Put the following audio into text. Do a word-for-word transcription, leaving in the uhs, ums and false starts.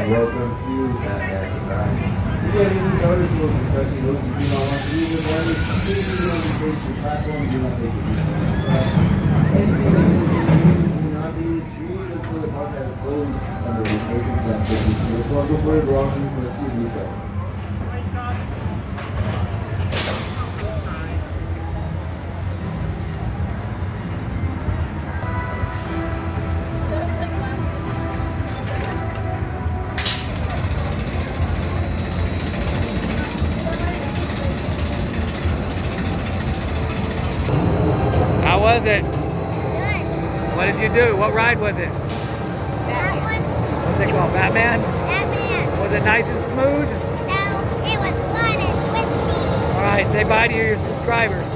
welcome to Batman Goodbye. You get any other tools, especially those who do not want to leave the drivers, completely on the station platform, do not take it easy. So, anything that you do will not be treated until the park has closed under the circumstances. So, go for your belongings, let's do so. How was it? Good. What did you do? What ride was it? That one? What's it called? Batman? Batman. Was it nice and smooth? No, it was fun and twisty. All right, say bye to your subscribers.